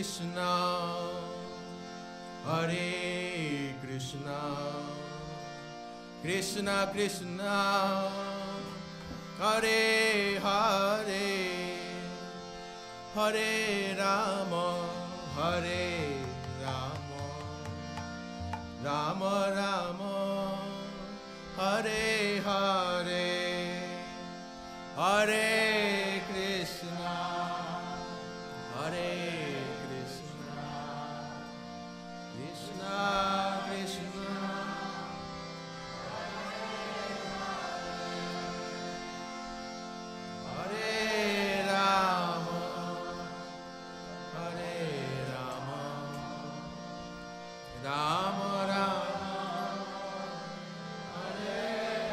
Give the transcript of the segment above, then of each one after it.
Krishna, Hare Krishna, Krishna Krishna, Hare Hare, Hare Rama, Hare Rama, Rama Rama, Hare Hare, Hare Krishna, Hare Krishna, Krishna Krishna, Hare Rama, Hare Rama, Rama Rama, Hare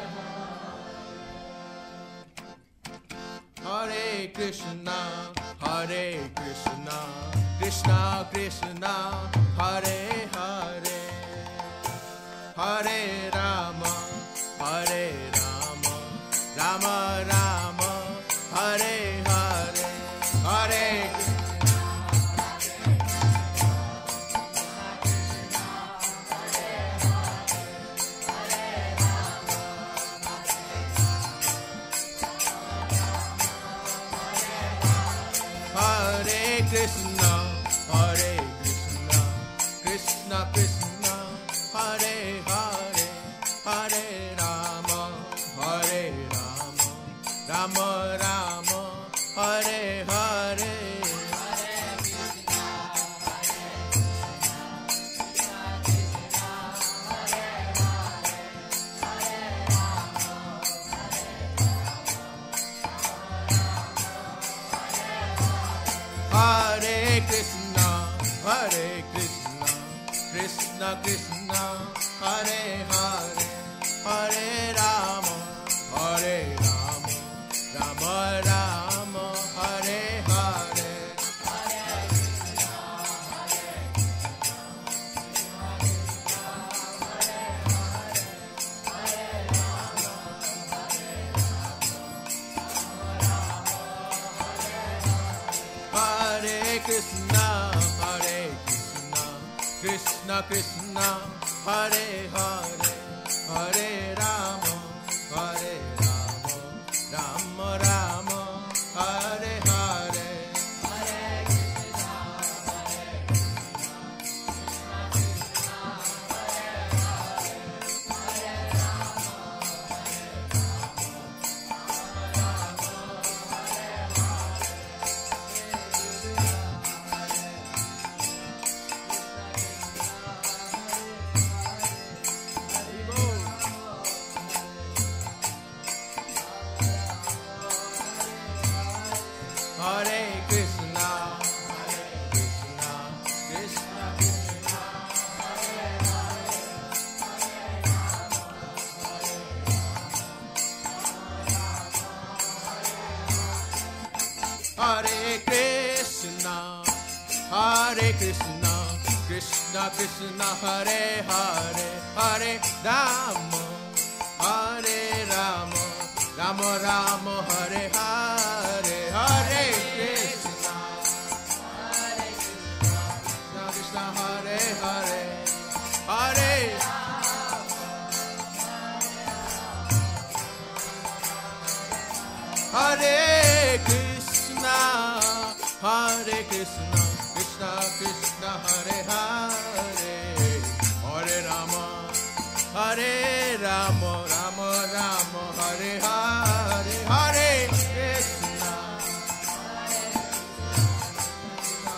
Hare Krishna, Hare Krishna, Krishna Krishna, Hare Hare, Hare Rama, Hare Rama, Rama Rama, Hare Hare, Hare Krishna, Hare Krishna, Krishna Krishna, Hare Hare, Hare Rama, Hare Rama, Rama Rama, Hare Hare, Hare Krishna, Hare Krishna, Krishna Krishna, Hare Hare, Hare Rama, Hare Rama, Rama Rama, Hare Hare, Hare Krishna, Hare Krishna, Krishna Krishna, Hare Hare, Hare Krishna, Hare Krishna, Krishna Krishna, Hare Hare, Hare Rama, Hare Rama, Rama Rama, Hare Hare, Hare Krishna, Hare Krishna, Krishna Krishna, Hare Hare, Hare Krishna, Hare Krishna, Krishna Krishna, Hare Hare, Hare Rama, Hare Rama, Hare Krishna, Hare Krishna, Krishna Krishna, Hare Hare, Hare Rama, Hare Rama, Rama Rama, Hare Hare, Hare Krishna, Hare Krishna, Krishna Krishna, Hare Hare, Hare Hare Krishna, Hare Krishna, Krishna Krishna, Hare Hare, Hare Rama, Hare Rama, Rama Rama, Hare Hare, Hare Krishna, Hare Krishna,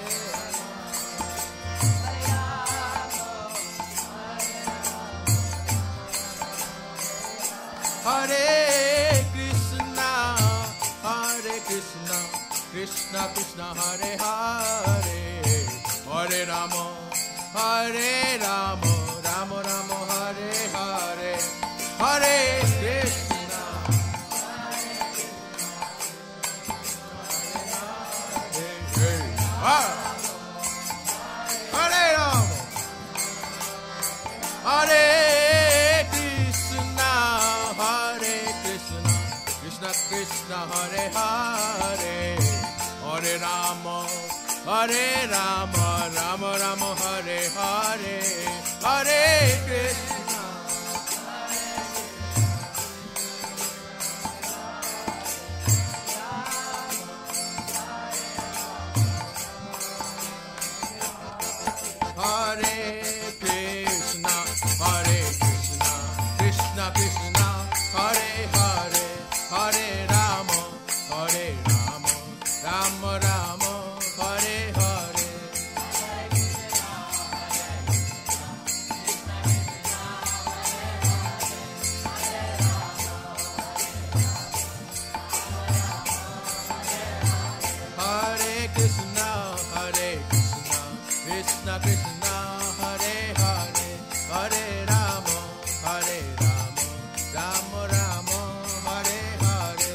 Hare Krishna, Hare Krishna, Krishna Krishna, Hare Hare, Hare Rama, Hare Rama, Rama Rama, Hare Hare, Hare Krishna, Hare Hare Rama, Hare Krishna, Hare Krishna, Krishna Krishna, Hare Hare, Hare Rama, Hare Rama, Rama Rama, Hare Hare, Hare Krishna. Hare Krishna, Hare Krishna, Krishna Krishna, Hare Hare, Hare Rama, Hare Rama, Rama Rama, Hare Hare. Hare Krishna, Hare Krishna, Krishna Krishna, Hare Hare, Hare Rama, Hare Rama, Rama Rama, Hare Hare.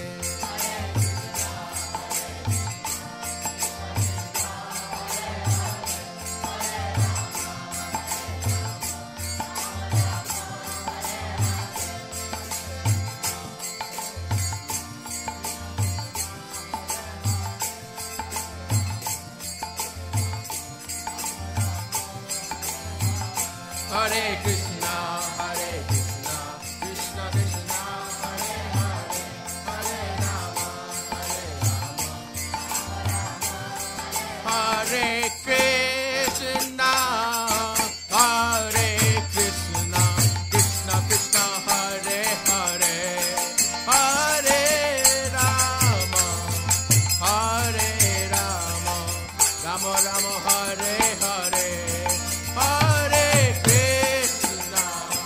Hare Krishna, Hare Krishna, Krishna Krishna, Hare Hare, Hare Rama, Hare Rama, Hare Krishna, Hare Krishna, Krishna Krishna, Hare Hare, Hare Rama, Hare Rama, Rama Rama, Hare Hare, Hare Krishna.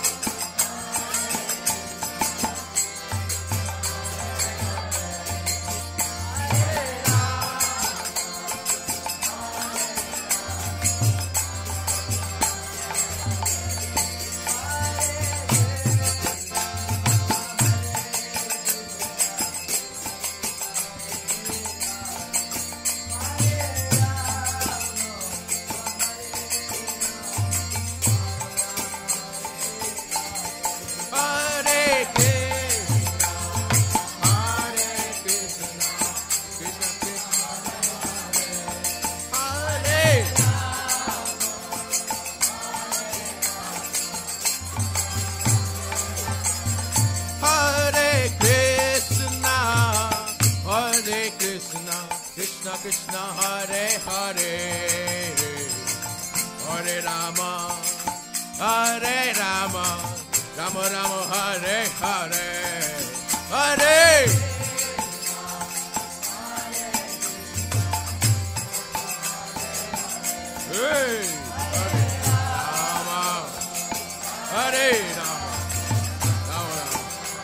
Hare Krishna, Hare Krishna, Krishna Krishna, Hare Hare Krishna, Hare Krishna, Krishna Krishna, Hare Hare, Hare Rama, Hare Rama, Rama Rama, Hare Hare, Hare Hey, Hare Rama, Hare Rama, Rama Rama,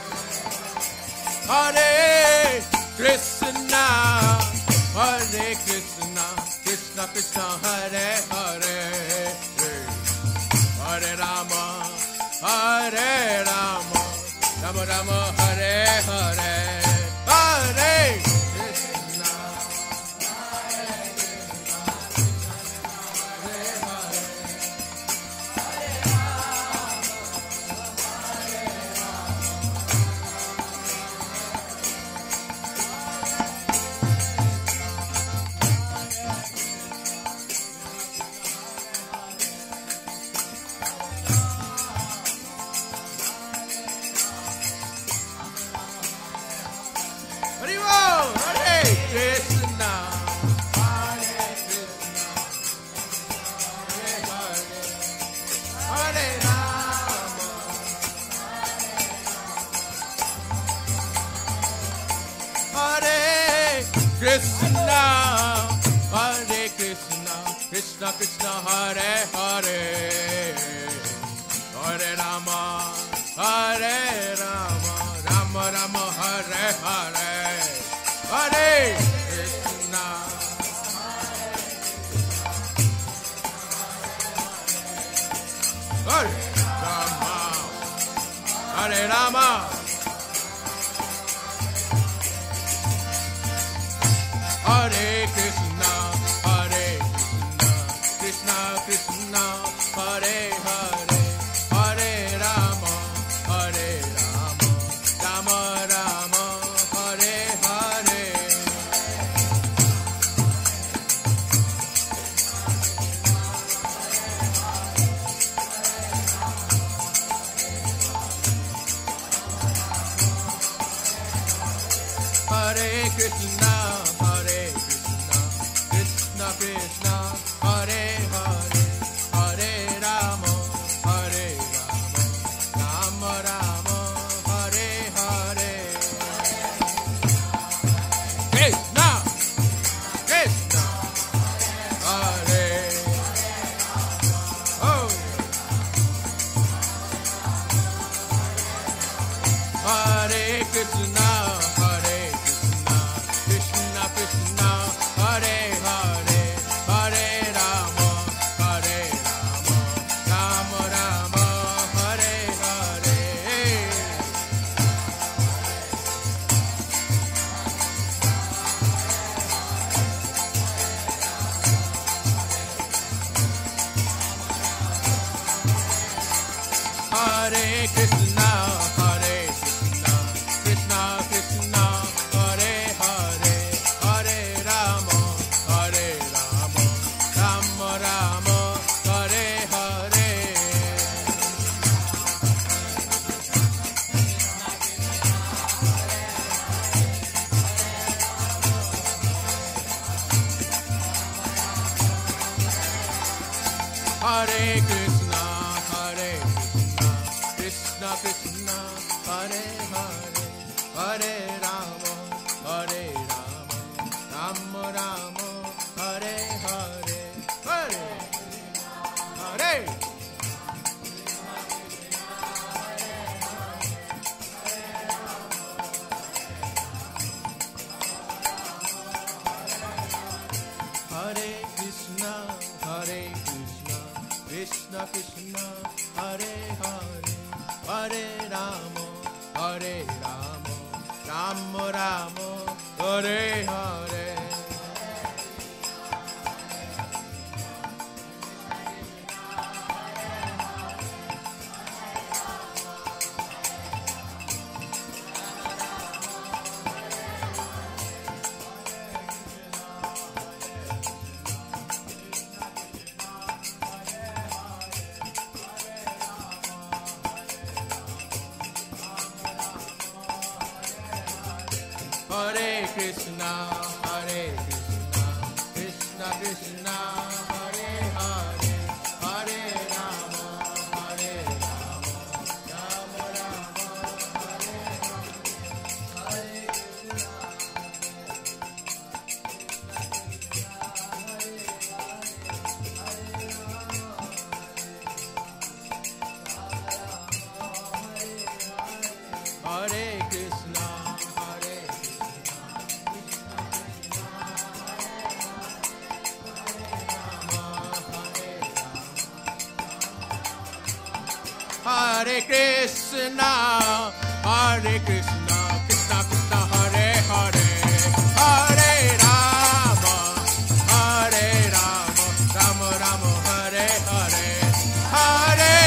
Hare Krishna, Hare Krishna, Krishna Krishna, Hare Hare, Hare Rama, Hare Rama, Rama Rama, Hare Hare, Hare Krishna, Hare Krishna, Hare Hare, Hare Rama, Hare Vimal, Hare Krishna, Hare Krishna, Hare Hare, Hare Rama, Hare Krishna, Hare Krishna, Krishna Krishna, Hare Hare, Hare Rama, Hare Rama, Rama Rama, Hare Hare, Hare Krishna, Hare Rama, Hare Rama, Hare Krishna, Hare Krishna, Krishna Krishna, Hare Hare, Hare Rama, Hare Rama, Rama Rama, Hare Hare. Hare Krishna, Krishna Krishna, Hare Hare, Hare Rama, Rama Rama, Hare Hare. Krishna, Krishna, Hare. Oh. Hare Krishna, Krishna Krishna, Hare Hare, Hare Rama, Rama Rama, Hare Hare. Hare Krishna, Krishna Krishna, Hare Hare, Hare Rama, Rama Rama, Hare Hare. Hare Krishna, Krishna Krishna, Hare Hare, Hare Rama, Rama Rama, Hare Hare, Hare Hare. Hare Krishna, Krishna Krishna, Hare Hare, Hare Rama, Rama Rama, Hare Hare. Hare Krishna, Krishna Krishna, Hare Hare, Hare Rama, Rama Rama, Hare Hare. Hare Krishna, Hare Krishna, Krishna Krishna, Hare Hare, Hare Rama, Rama Rama, Hare Hare, Hare.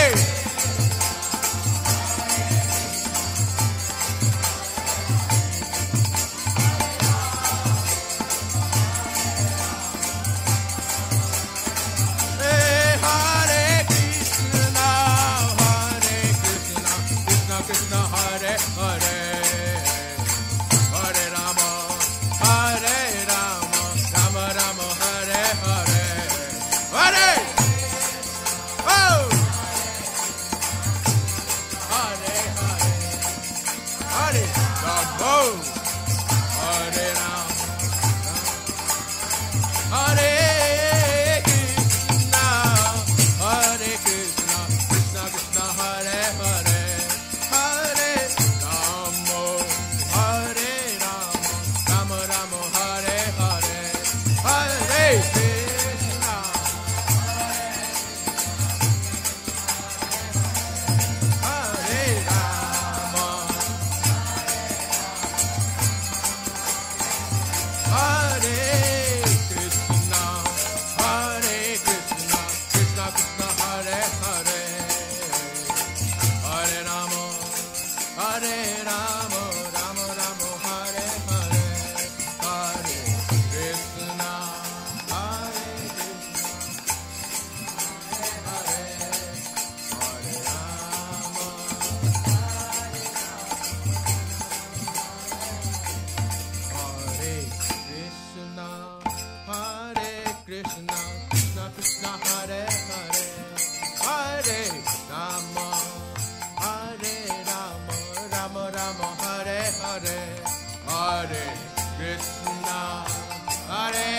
Krishna Hare Hare, Hare Rama, Rama Rama, Hare Hare, Hare. Oh, Hare Hare, Hare Rama, Hare Rama, Hare Krishna, Krishna Krishna, Hare Hare. Hare Krishna, Hare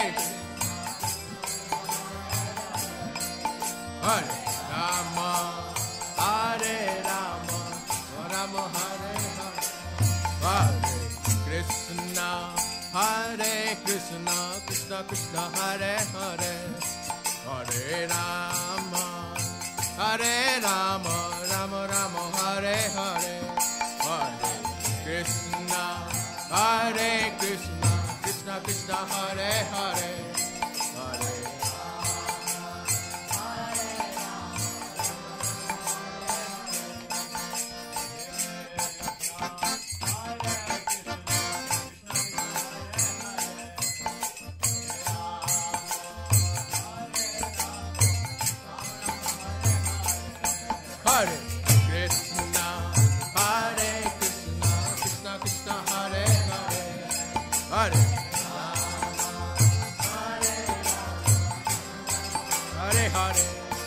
Hare Rama, Hare Rama, Rama Hare Hare, Hare Krishna, Hare Krishna, Krishna Krishna, Hare Hare, Hare Rama, Hare Rama, Rama Rama, Hare Hare, Hare Krishna, Hare Krishna, Krishna Krishna, Hare Hare, Hare Hare Krishna, Hare Krishna, Krishna Krishna, Hare Hare, Hare Hare Hare.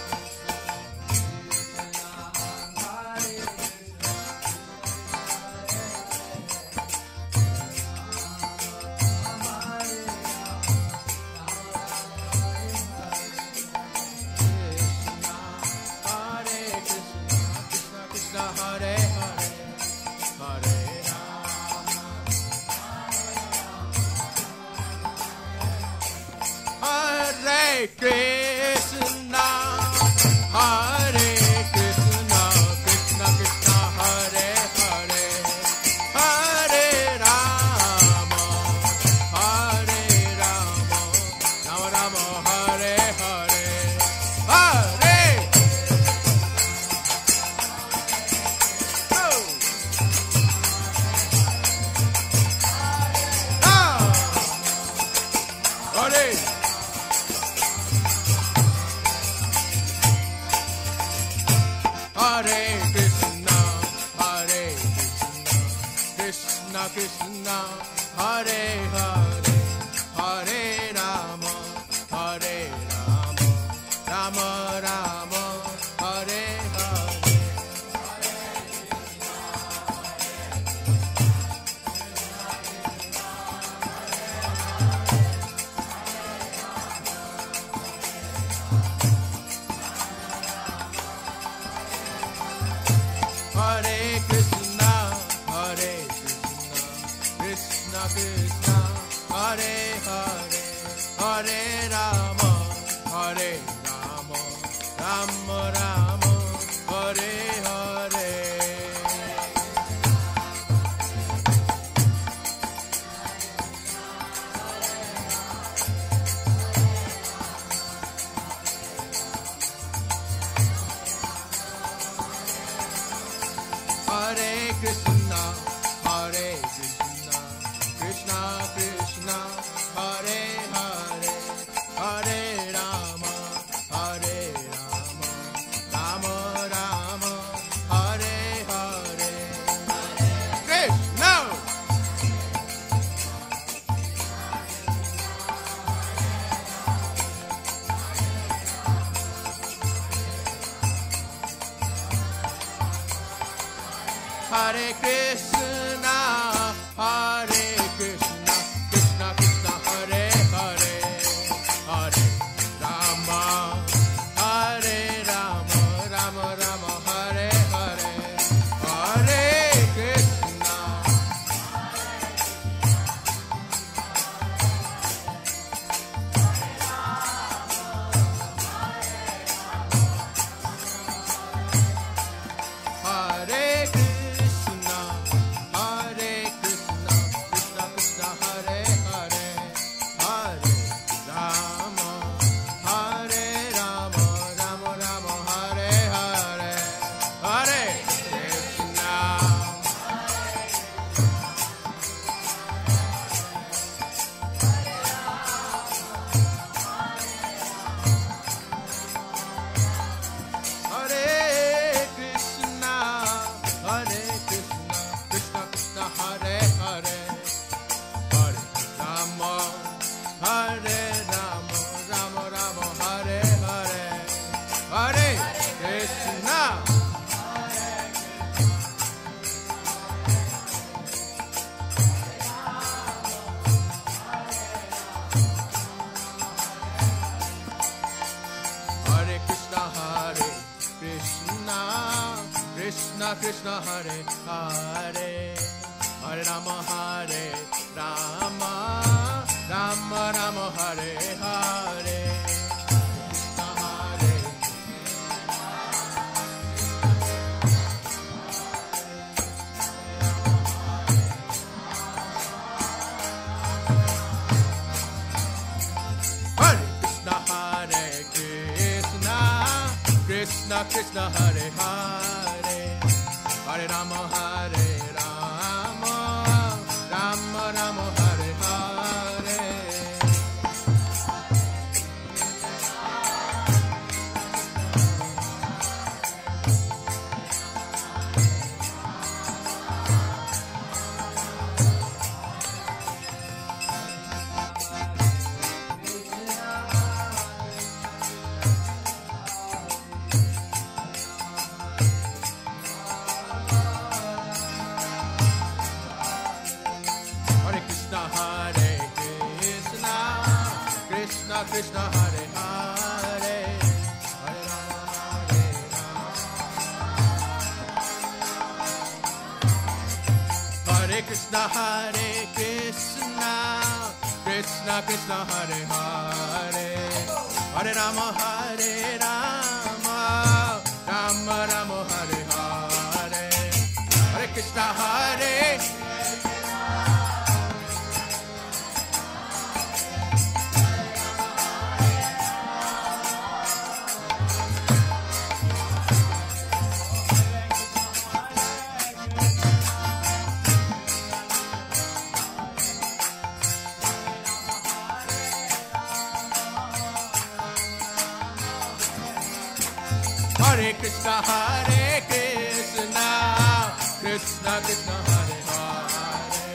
Krishna, Hare Krishna, Krishna Krishna, Hare Hare, Hare Rama, Hare Rama, Rama Rama, Hare Hare, Hare. Oh. Ah. Hare. Hare Krishna, Hare Krishna, Krishna Krishna, Hare Hare, Hare Rama, Hare Rama, Rama Rama, Hare Hare. Hare Krishna, Hare Krishna, Krishna Krishna, Hare Hare, Hare Rama, Hare Rama, Rama Rama, Hare Hare. Hare Krishna, Hare Krishna, Krishna Krishna, Hare Hare, Hare Rama, Hare Rama, Rama Rama, Hare Hare. Krishna. Hare Krishna, Hare Krishna, Krishna Krishna, Hare Hare, Hare Rama, Hare Rama, Rama Rama, Hare Hare, Hare Krishna. Hare Krishna, Hare Krishna Hare Hare Hare Rama Rama Rama Hare Hare Krishna Krishna Hare Hare Hare Rama Rama Rama Hare Hare Krishna Hare Hare Hare Rama Hare Krishna Krishna Krishna Hare Hare Hare Rama Rama Rama Hare Hare Hare Krishna Hare Hare Krishna Krishna Krishna Hare Hare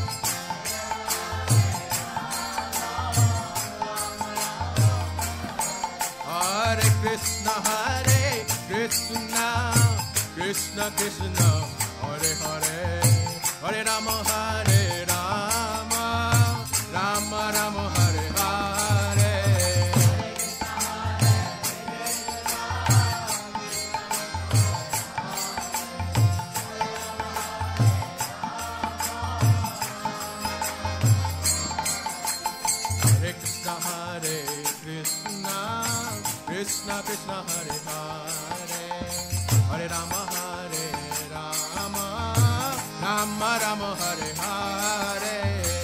Hare Krishna Krishna Krishna Hare Hare Hare Rama Rama Rama Hare Hare Krishna Krishna Hare Hare Hare Rama Rama Rama Hare Hare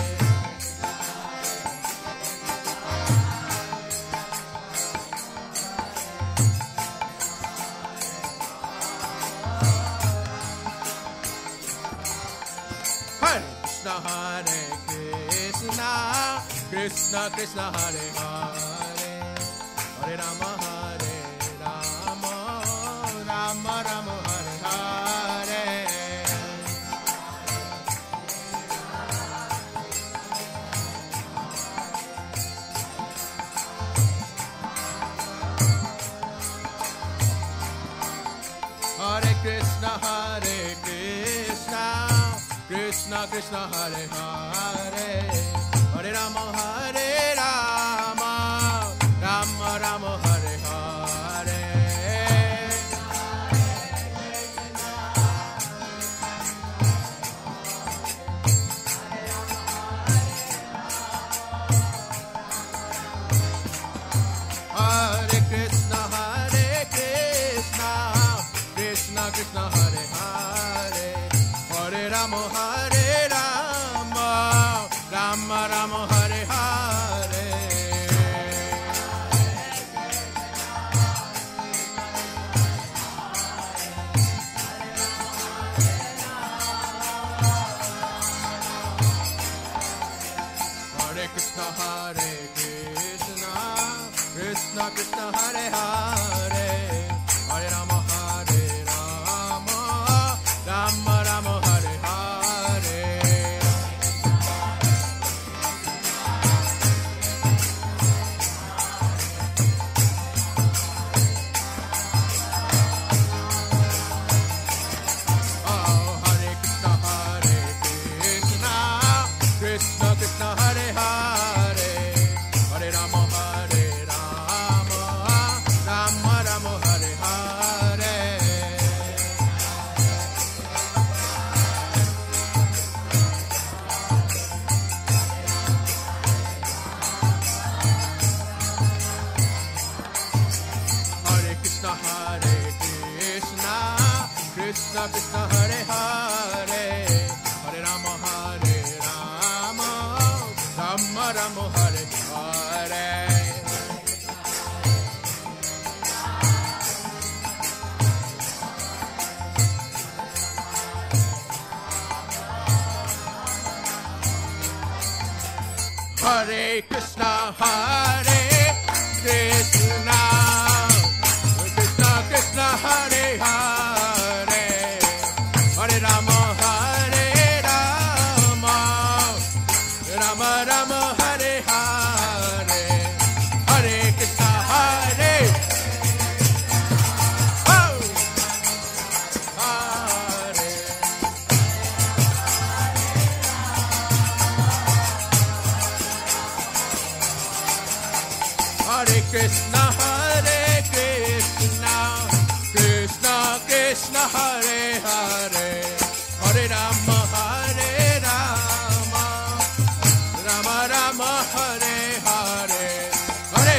Hare Krishna Krishna Krishna Hare Hare Hare Rama Rama Rama Hare Hare Hare Krishna Krishna Krishna Hare Hare Hare Rama Rama Rama Hare Hare Hare Krishna Krishna Krishna Hare Hare Hare Rama Rama Rama Hare Hare Hare Krishna Krishna Krishna Hare Hare Hare Rama Rama Rama Hare Hare Rama Hare Krishna, Hare Krishna, Krishna Krishna, Hare Hare, Hare Rama, Hare Rama, Rama Rama, Hare Hare, Hare Krishna, Hare Krishna, Hare Krishna, Krishna Krishna, Hare Hare, Hare Rama, Hare Rama, Rama Rama, Hare Hare, Hare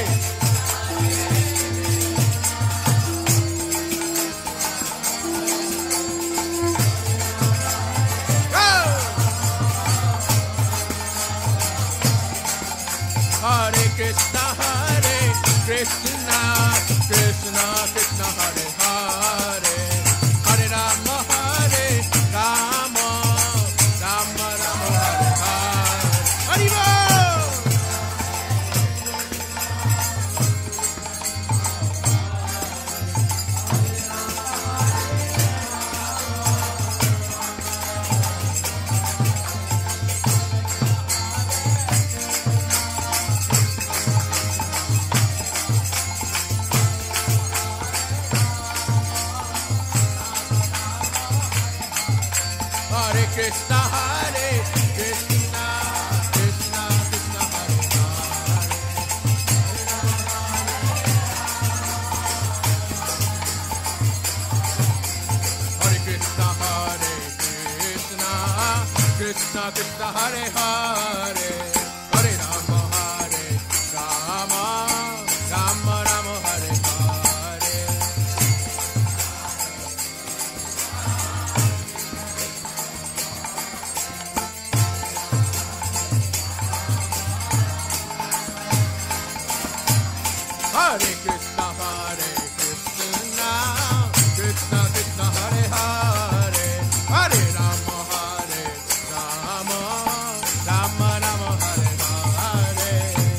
Hare Krishna, Hare Krishna, Krishna Krishna, Hare Hare, Hare Rama, Hare Rama, Rama Rama, Hare Hare, Hare Bol. Hare Krishna, Hare Krishna, Krishna Krishna, Hare Hare, Hare Krishna, Hare Krishna, Krishna Krishna, Hare Hare, Hare Rama, Hare Rama, Rama Rama, Hare Hare. Hare Krishna, Hare Krishna, Krishna Krishna, Hare Hare, Hare Rama, Hare Rama, Rama Rama, Hare Hare.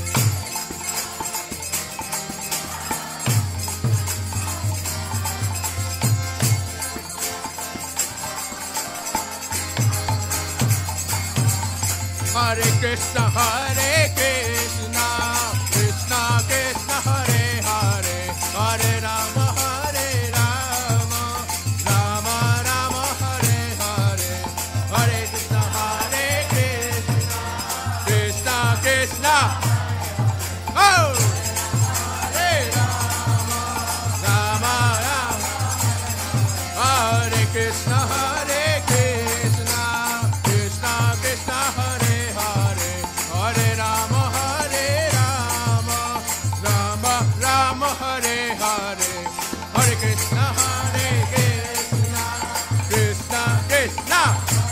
Hare Krishna, Hare Krishna, Krishna Krishna, Hare Hare, Hare Rama, Hare Rama, Rama Rama, Hare Hare, Hare Krishna, Hare Krishna, Krishna Krishna, oh, Hare Rama, Rama Rama, Hare Krishna, Hare Krishna, Krishna Krishna, Hare Hare, Hare Rama, Hare Rama, Rama Rama, Hare Hare, Hare Krishna, Hare Krishna, Krishna Krishna,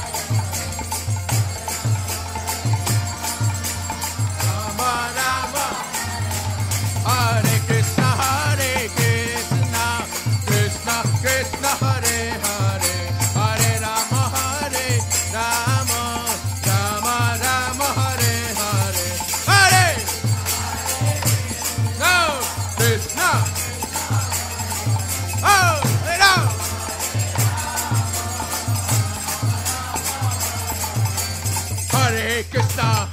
Rama Rama, Hare Krishna, Hare Krishna, Krishna Krishna, Hare Hare, Hare Rama, Hare Rama, Rama Rama, Hare Hare, Hare No Krishna, oh Ram, Hare Krishna,